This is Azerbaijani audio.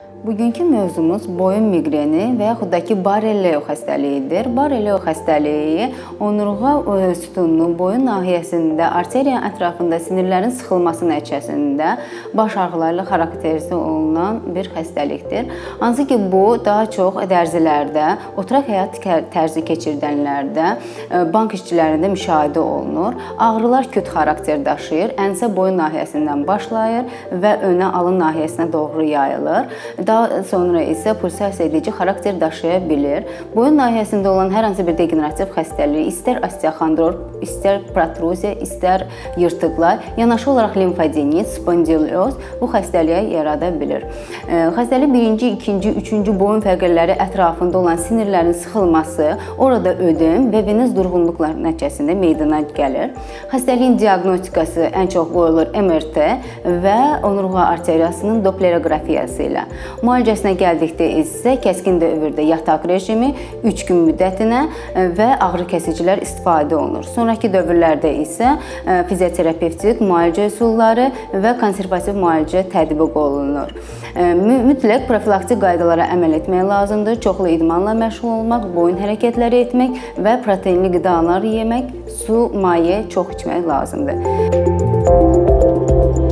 Bugünkü mövzumuz boyun miqreni və yaxud da ki, Barre-Leo xəstəliyidir. Barre-Leo xəstəliyi onurğa sütununun boyun nahiyəsində, arteriyanın ətrafında sinirlərin sıxılması nəticəsində baş ağrıları ilə xarakterizə olunan bir xəstəlikdir. Hansı ki, bu daha çox dərzilərdə, oturaq həyat tərzi keçirdənlərdə, bank işçilərində müşahidə olunur. Ağrılar küt xarakter daşıyır, ənsə boyun nahiyəsindən başlayır və önə alın nahiyəsinə doğru yayılır. Daha sonra isə pulsasiya edici xarakter daşıya bilir. Boyun nahiyəsində olan hər hansı bir degenerativ xəstəlik, istər osteoxondroz, istər protruziya, istər yırtıqlar, yanaşı olaraq limfadenit, spondilyoz bu xəstəliyə yarada bilir. Xəstəlik birinci, ikinci, üçüncü boyun fəqərləri ətrafında olan sinirlərin sıxılması, orada ödem və venöz durğunluqlar nəticəsində meydana gəlir. Xəstəliyin diaqnostikası ən çox qoyulur MRT və onurğa arteriyasının dopleroqrafiyası ilə. Müalicəsinə gəldikdə isə kəskin dövrdə yataq rejimi 3 gün müddətinə və ağrı kəsicilər istifadə olunur. Sonrakı dövrlərdə isə fizioterapevtik müalicə üsulları və konservativ müalicə tətbiq olunur. Mütləq profilaktik qaydalara əməl etmək lazımdır. Çoxlu idmanla məşğul olmaq, boyun hərəkətləri etmək və proteinli qidalar yemək, su, maye çox içmək lazımdır.